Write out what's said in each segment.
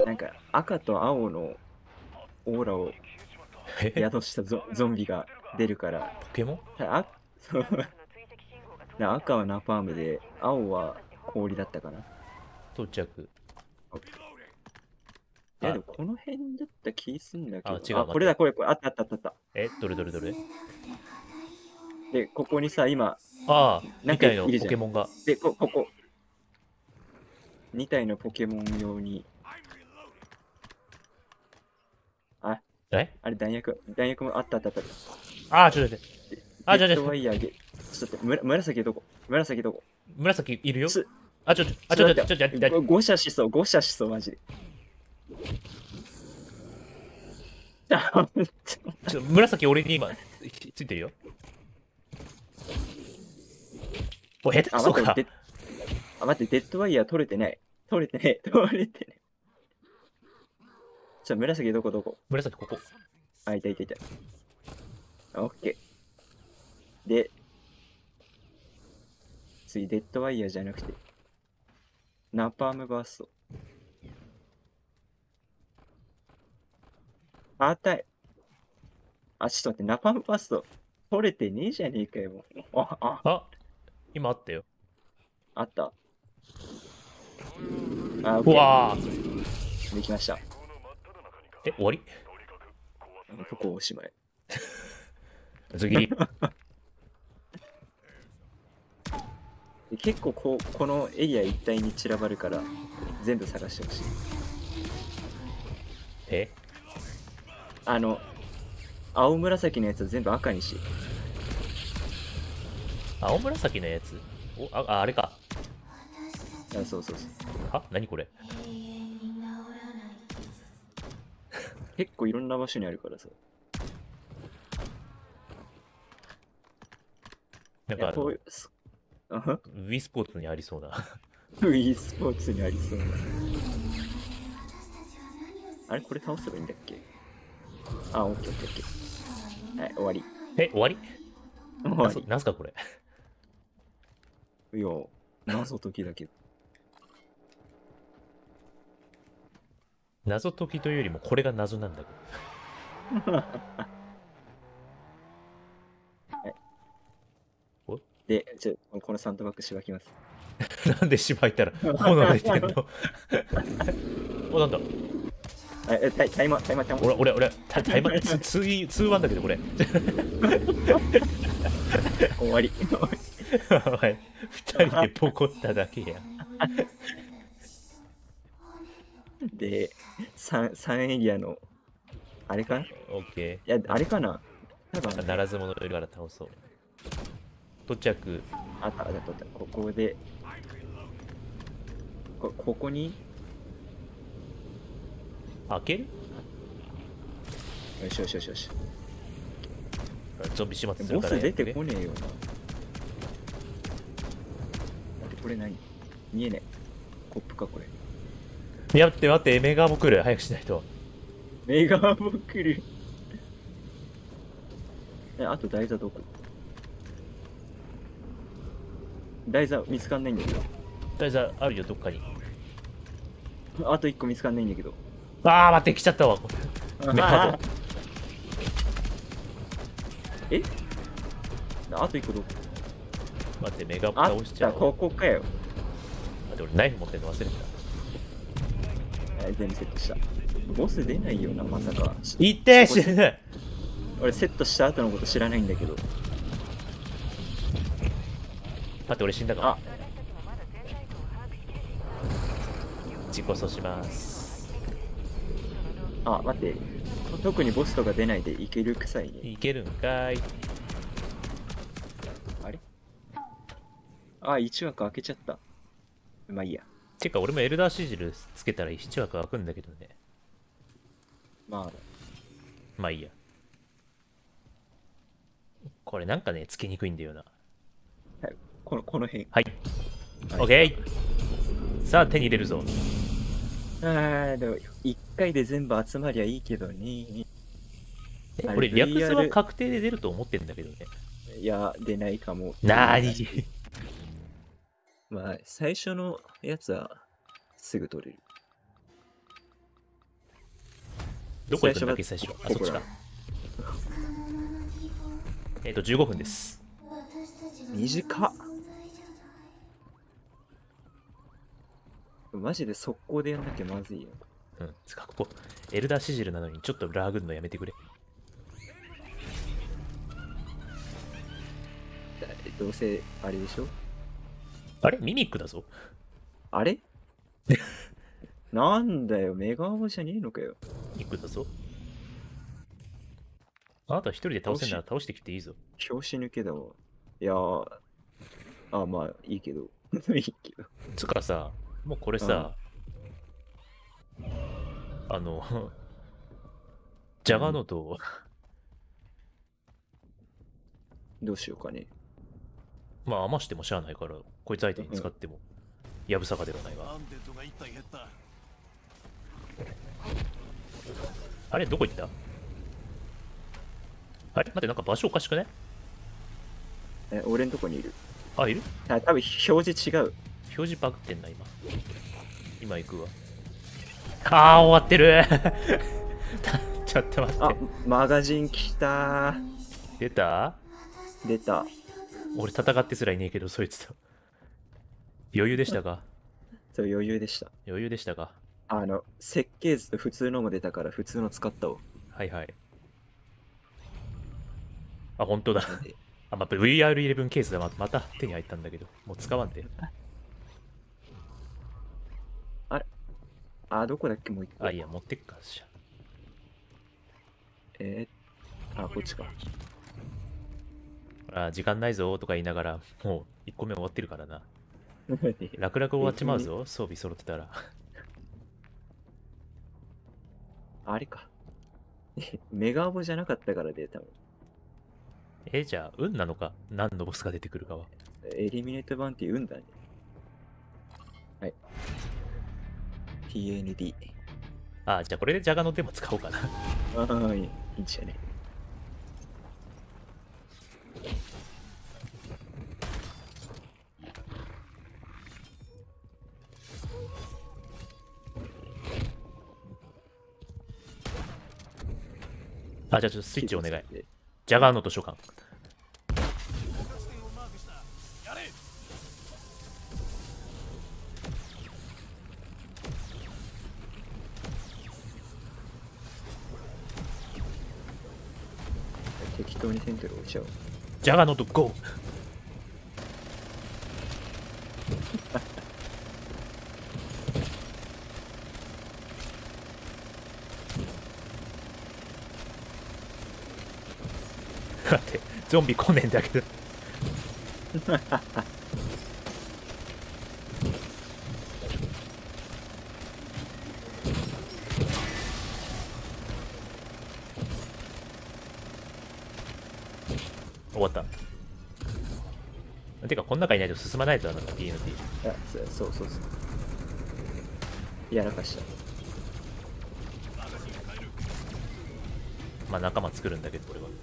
なんか赤と青のオーラを宿したゾンビが出るから、 ポケモンそう。赤はナパームで、青は氷だったかな。 到着。 いや、 あ、 でもこの辺だった気すんだけど。 違う、 あ、 待って。 これ、あったあったあったあった。 どれどれどれ。 で、ここにさ、今、 ああ、 なんかい 2体のるじゃん。 ポケモンが。 で、ここ、2体のポケモン用に、あ、 えあれ弾薬もあったあったあった。 ちょっと待って。 デッじゃあ、 ドワイヤーちょっと待って、紫どこ紫どこ紫いるよ。 ちちょっと、 ょっと待って、誤射しそう、誤射しそう、マジで。 紫俺に今、ついてるよ。下手くあ、 そか。 待って、デッドワイヤー取れてない。取れてない。取れてない。紫どこ紫ここ。 あ、いたいたいた。オッケー。で、次、デッドワイヤーじゃなくて、ナパームバースト。あたい。あ、ちょっと待って、ナパームバースト、取れてねえじゃねえかよ。 今あったよ。 あった。あ、オッうケわー。できました。 終わりここおしまい。 次。 結構このエリア一帯に散らばるから、全部探してほしい。青紫のやつは全部赤にし。 青紫のやつあれか。 あ、そうそうそう。 何これ。 結構いろんな場所にあるからさ。 なんかこういう、 Wii スポーツにありそうな。 e スポーツにありそうな。あれこれ倒せばいいんだっけ。あ、オッケーオッケーオッケー。はい、終わり。 終わり終わり。 なんすかこれ。 いや、謎解きだけど。 謎解きというよりもこれが謎なんだけど。 で、このサンドバッグしばきます。 なんでしばいたら炎出てんの。なんだ。 タイマー。 俺、タイマー、2-1だけどこれ。 終わり。 お前、2人でポコっただけや。 で、3エリアの、あれかな。 オッケいや、あれかな。多分ー。ならず者いるから倒そう。到着。 あった。ここで、ここに、 開ける。 よし。 ゾンビ始末するボス出からやっててこねえよな。これ何見えねえ。コップか、これ。 待って、メガも来る。早くしないと。 メガボ来る。あと台座どこ。台座見つかんないんだけど。 大座あるよ、どっかに。 あと1個見つかんないんだけど。 待って、来ちゃったわ。 えあと1個どこ。 待って、メガボ倒しちゃおう。 ここかよ。 待って、俺ナイフ持ってんの忘れてた。 全部セットした。ボス出ないよな、まさか。 いって死ぬ。 俺セットした後のこと知らないんだけど。 待って、俺死んだか。自己阻します。 待って。特にボスとか出ないでいけるくさいね。 いけるんかい。 あれ1枠開けちゃった。まあいいや。 てか、俺もエルダーシジルつけたら1枠開くんだけどね。 まあいいや。これなんかね、つけにくいんだよな。 この辺。 はい。オッケー。さあ、手に入れるぞ。 でも1回で全部集まりゃいいけどね。 俺、略図は確定で出ると思ってんだけどね。 いや、出ないかも。 なーに。 まあ、最初のやつはすぐ取れる。 どこ行くんだっけ、 最最初。あ、 ここだそっちか。15分です。 短っ。マジで速攻でやんなきゃまずいよ。 うん。つか、ここ、エルダーシジルなのにちょっとラーグんのやめてくれ。 どうせ、あれでしょ？ あれミミックだぞ。 あれなんだよ、メガホンじゃねえのかよ。 ミミックだぞ。あなた一人で倒せんなら倒してきていいぞ。 拍子抜けだわ。いやー、あ、まあ、いいけど。いいけど。 つうかさ、もうこれさ、ジャガノと、 どうしようかね。 まあ余してもしゃあないから、こいつ相手に使っても、やぶさかではないが。あれどこ行った？あれ待って、なんか場所おかしくね？ 俺んとこにいる。 あ、いる？ 多分表示違う。 表示バグってんな、今。今行くわ。あー、終わってるちょっと待あって。、 マガジン来た出た？ ー。出た。 俺戦ってすらいねえけど、そいつと。余裕でしたか？ そう、余裕でした。 余裕でしたか？ 設計図と普通のも出たから普通の使ったわ。 はいはい。あ、本当だ。 なんであ、まあ、VR11 ケースだ。また手に入ったんだけど、もう使わんで。 あ、どこだっけもう一個。 あ、いいや、持ってっか。じゃあ、こっちか。 あ、時間ないぞとか言いながら、もう1個目終わってるからな。楽々終わっちまうぞ、装備揃ってたら。 あれか。メガボじゃなかったからで、多分。 じゃあ、運なのか何のボスが出てくるかは。 エリミネート版って言うんだね。はい。TND。 あ、じゃあこれでジャガのデモ使おうかな。 ああ、いいんじゃね。 あ、じゃあちょっとスイッチお願い。ジャガーの図書館。 適当にセントル置いちゃおう。 ジャガーのとゴー。待って、ゾンビ来ねえんだけど。終わった。てか、この中いないと進まないとなんだ、TNT。 あ、そうそうそう。やらかした。 まあ仲間作るんだけど、俺は。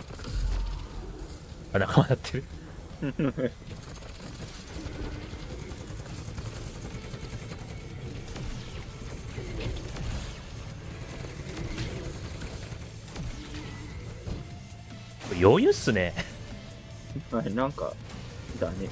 あ、仲間なってる。余裕っすね。 はい、なんか、だね。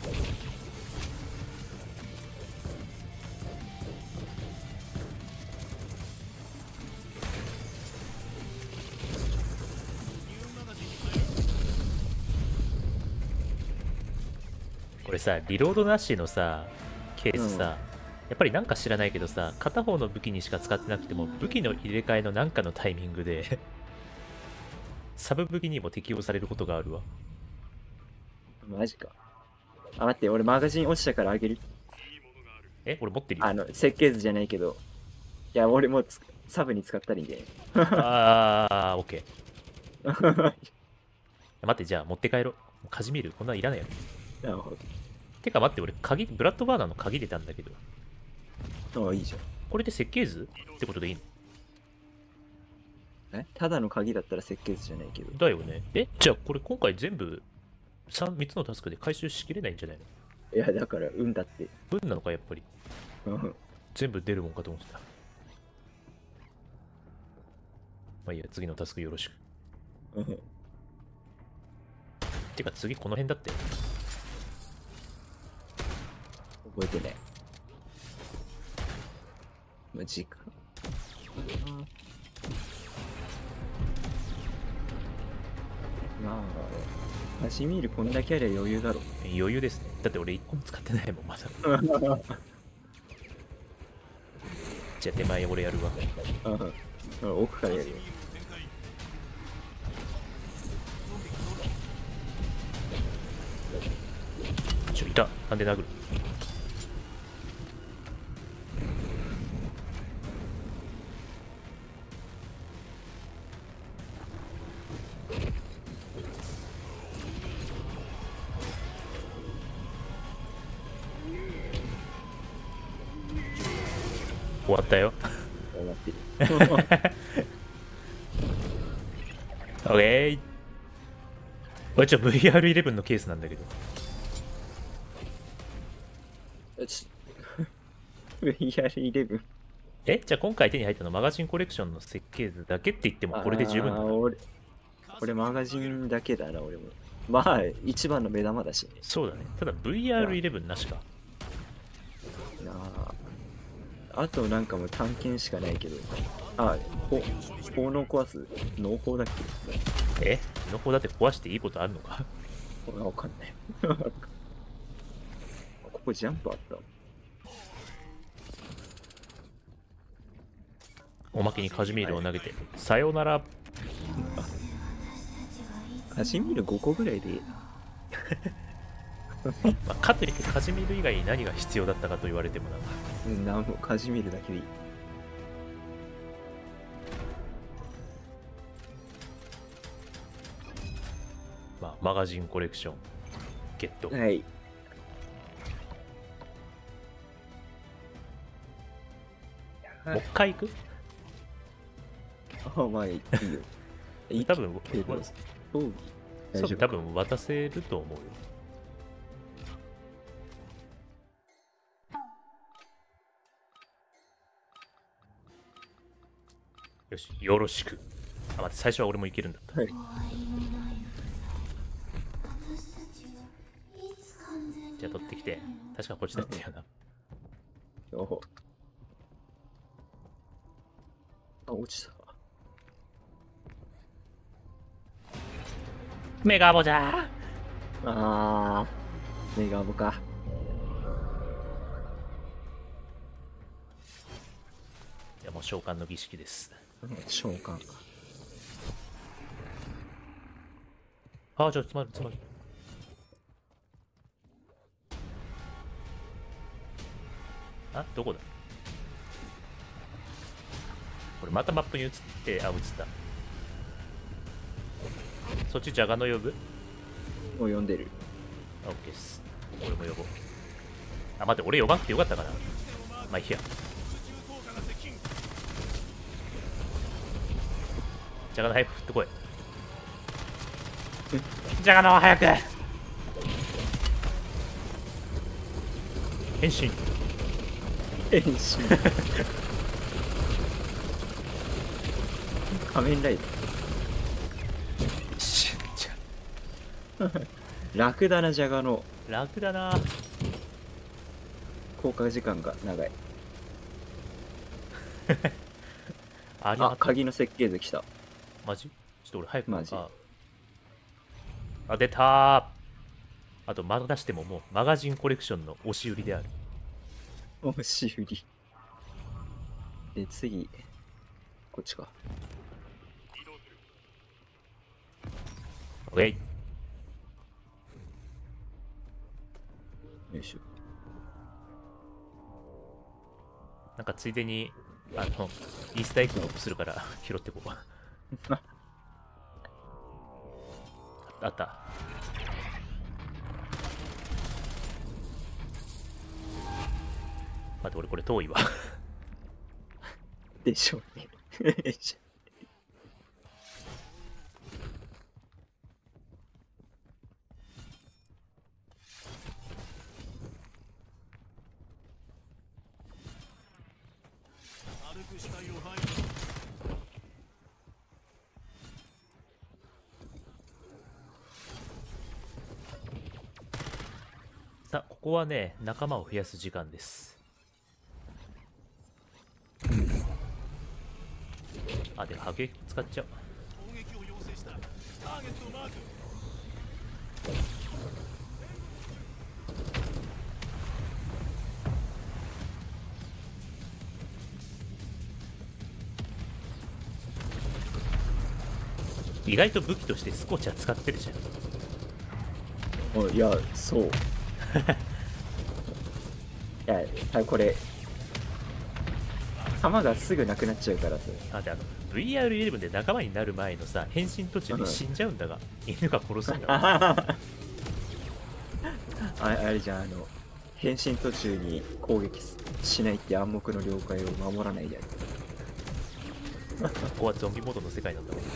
これさ、リロードなしのさ、ケースさ、やっぱりなんか知らないけどさ、片方の武器にしか使ってなくても、武器の入れ替えのなんかのタイミングでサブ武器にも適用されることがあるわ。 マジか。あ、待って、俺マガジン落ちたからあげる。 俺持ってるよ。 設計図じゃないけど。いや、俺もサブに使ったらいいんで。 あー、オッケー。待って、じゃあ持って帰ろう。カジミール、こんなんいらないよ。 なるほてか待って、俺、ブラッドバーナーの鍵出たんだけど。 ど。ああ、いいじゃん。 これで設計図ってことでいいの？ ただの鍵だったら設計図じゃないけど。 だよね。じゃあこれ今回全部3つのタスクで回収しきれないんじゃないの？ いや、だから、運だって。 運なのか、やっぱり。 うん全部出るもんかと思ってた。 まあいいや、次のタスクよろしく。 うんてか次この辺だって。 覚えてない。マジか。まあ、カシミールこんだけありゃ余裕だろ。 余裕ですね。だって俺1個も使ってないもん、まだ。じゃあ手前俺やるわ。 奥からやるよ。 いた。なんで殴る。終わったよ。 終わってる。 オッケー。これVR11 のケースなんだけど。 VR11。 じゃあ今回手に入ったのマガジンコレクションの設計図だけって言ってもこれで十分だな。 俺マガジンだけだな、俺も。まあ、一番の目玉だし。 そうだね。ただ VR11 なしか。 あとなんかもう探検しかないけど。効能壊す農法だっけ？ 農法だって壊していいことあるのか？ わかんない。ここジャンプあった。 おまけにカジミールを投げて、さようなら。 カジミール5個ぐらいでいい。 まあ、かといってカジミール以外に何が必要だったかと言われてもな。 なんもカジミールだけでいい。 まあ、マガジンコレクションゲット。 はい。 もう一回行く？ まあいいよ。 多分そう多分渡せると思うよ。よし、よろしく。待って、最初は俺もいけるんだった。 はい。 じゃあ取ってきて。確かこっちだったよな。 落ちた。 メガボじゃー。メガボか。 じゃあもう召喚の儀式です。 召喚。 じゃあつまる。どこだ？これまたマップに移って、映った。そっちジャガの呼ぶ？ もう呼んでる。 オッケーっす。俺も呼ぼう。待って、俺呼ばなくてよかったかな。まあいいや。ジャガの早く振ってこい。ジャガの早く変身。 仮面ライダー。楽だな、ジャガの。 楽だな。 効果時間が長い。鍵の設計図来た。 マジ？ちょっと俺早く。 マジ。 出たー。あとまだ出してももうマガジンコレクションの押し売りである。 押し売り。で、次、こっちか。 オッケー。 よいしょ。 なんかついでにイースターエッグドロップするから拾ってこう。あった。待って、俺これ遠いわ。 でしょうね。 こはね、仲間を増やす時間です。あ、でも波形使っちゃう。意外と武器としてスコーチは使ってるじゃん。 いや、そう。いや、これ、弾がすぐなくなっちゃうからさ。 あ、でVR11 で仲間になる前のさ、変身途中で死んじゃうんだが、犬が殺すんだわ。 あれじゃん、変身途中に攻撃しないって暗黙の了解を守らないである。 ここはゾンビモードの世界なんだわ。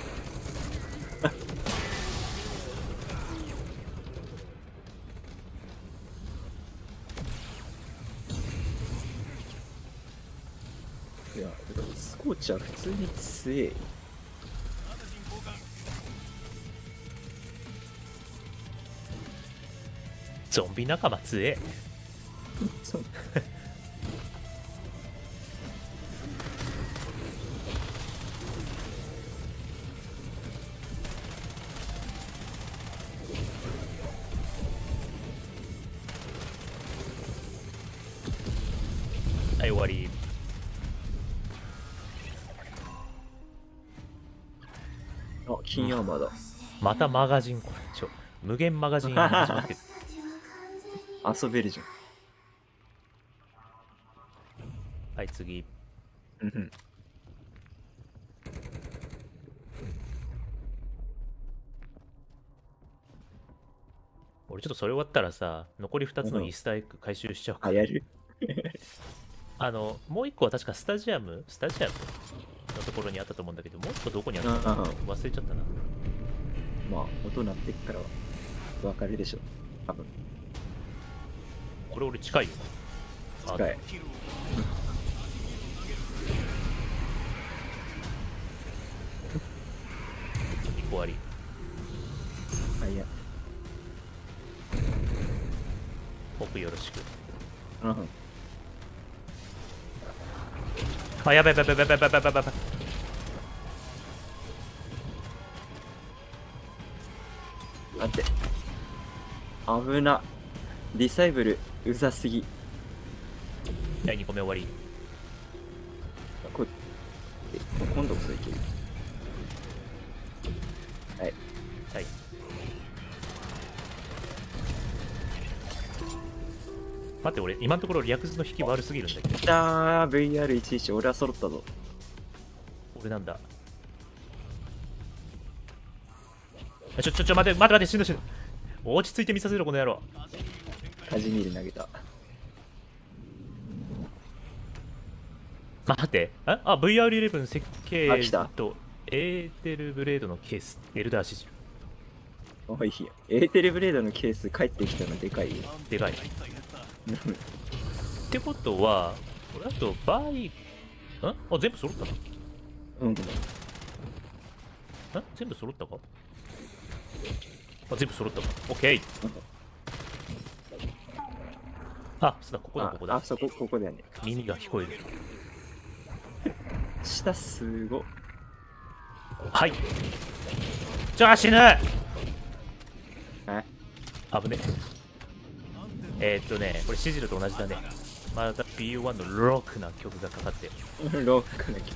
いや、スコーチは普通に強え。 ゾンビ仲間強え。 そうはい、終わり。 あ、金アーマーだ。 またマガジン、これ無限マガジン始まってる。 遊べるじゃん。 はい、次。 うん。 俺ちょっとそれ終わったらさ、残り2つのイースターエッグ回収しちゃおうか。 あ、やるもう1個は確かスタジアムのところにあったと思うんだけど、もう1個どこにあったのか忘れちゃったな。 まあ、音鳴ってっからはわかるでしょ。多分。 これ俺近いよ。 近い。 終わり。 あ、いや。 奥よろしく。 うん。 あ、やばいやばいやばいやばいやばいやばいやばい。 待って。危な。ディサイブル、うざすぎ。 第2個目終わり。 今度こそいける。はい。 はい。待って、俺、今のところ略図の引き悪すぎるんだけど。 きたー、VR11、俺は揃ったぞ。 俺なんだ。待て、待て、死んだ。落ち着いて見させろ、この野郎。 カジミール投げた。 待って、VR11 設計あ、来たとエーテルブレードのケース、エルダーシジおい、エーテルブレードのケース帰ってきたのでかいよ。 ル。でかい。ってことは、これあとあ、全部揃ったな。 うん。 全部揃ったか。あ、全部揃ったか。オッケー。あ、そうだ、ここだ。 あ、ここだよね。 耳が聞こえる。 下すご。 はい。じゃあ死ぬ。危ね。これシジルと同じだね。また BU1 のロックな曲がかかって。 ロックな曲。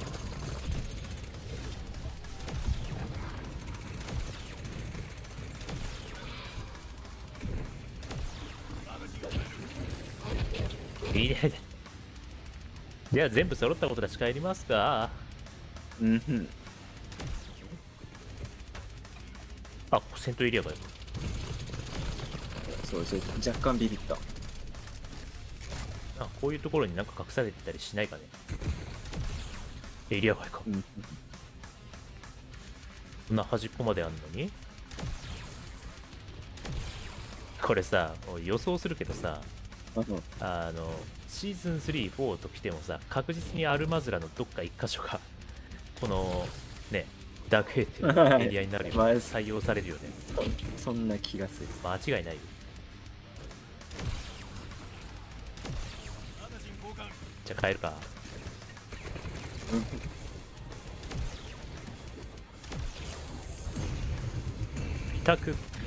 いいね。では全部揃ったことで帰りますか。 うんふん。 あ、ここ戦闘エリアがよ。 そう、若干ビビった。 あ、こういうところになんか隠されてたりしないかね。エリア外か。 うん。 こんな端っこまであんのに。これさ、予想するけどさ、シーズン3、4と来てもさ、確実にアルマズラのどっか一箇所が、この、ね、ダークヘイっていうエリアになるよ、採用されるよね。 そんな気がする。 間違いないよ。 じゃあ帰るか。 うん委託